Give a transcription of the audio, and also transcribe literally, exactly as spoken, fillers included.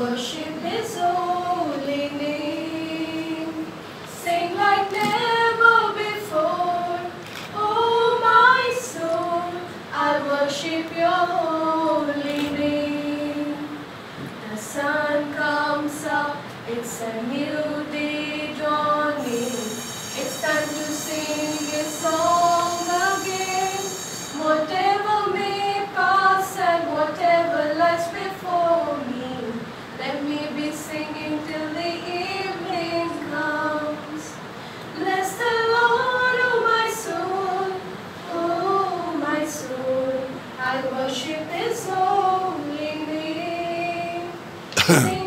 worship His holy name. Sing like never before, oh my soul, I worship Your holy name. The sun comes up, it's a new day dawning. It's time to sing a song again. Whatever may pass and whatever lies before me, let me be singing till the evening comes. Bless the Lord, oh my soul, oh my soul, I worship His holy name. Sing